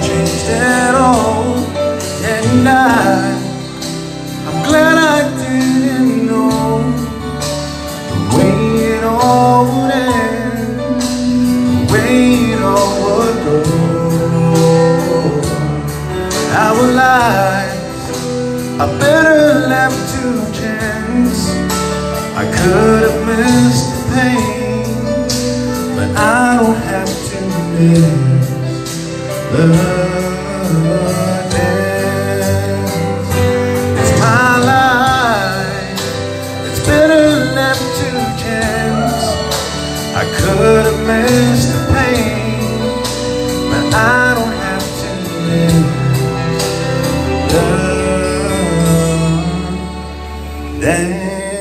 changed at all. And I'm glad I didn't know the way it all would end, the way it all would go. Our lives are better left to chance. I could have missed the pain, but I don't have to miss the dance. It's my life, it's better left to chance. I could have missed the pain, but I don't have to miss the dance.